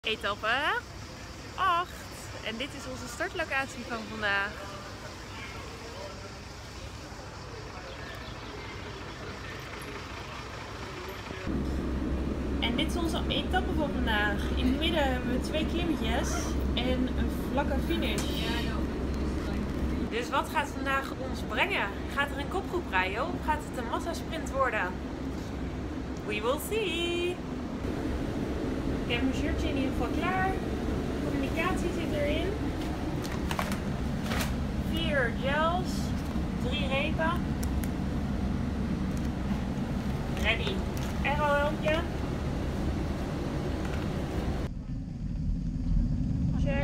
Etappe 8. En dit is onze startlocatie van vandaag. En dit is onze etappe van vandaag. In het midden hebben we 2 klimmetjes en een vlakke finish. Dus wat gaat vandaag ons brengen? Gaat er een kopgroep rijden of gaat het een massasprint worden? We will see! Ik heb mijn shirtje in ieder geval klaar. Communicatie zit erin. 4 gels. 3 repen. Ready. Aerohelmpje. Check.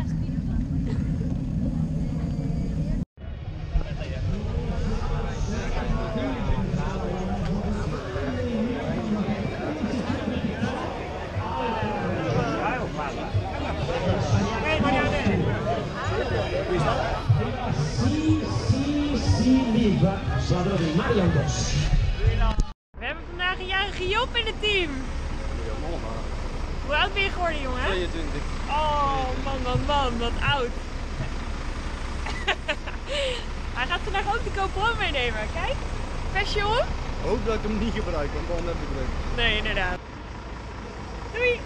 We hebben vandaag een jarige Job in het team. Hoe oud ben je geworden, jongen? 22. Oh, man, wat oud. Hij gaat vandaag ook de GoPro meenemen. Kijk, vestje om. Hoop dat ik hem niet gebruik, want dan heb ik druk. Nee, inderdaad. Doei!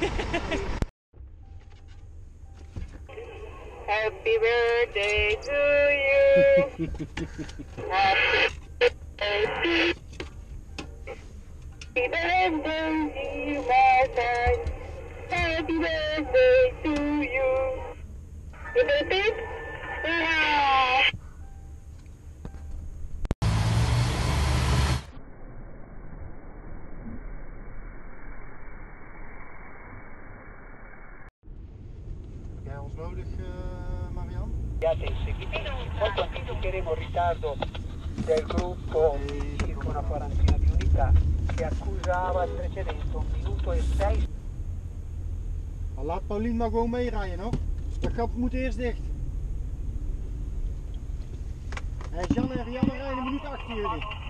Happy birthday to you! Happy birthday, dear Martijn! Happy birthday to you! Is het dit? Ja! Heb jij ons nodig, Marian? Molto anticiperemo il ritardo del gruppo circa una quarantina di unità che accusava il precedente 1 minuto e 6. Laat Paulien maar gewoon meerijden nog. Dat gat moet eerst dicht. Jan en Rianne rijden een minuut achter jullie.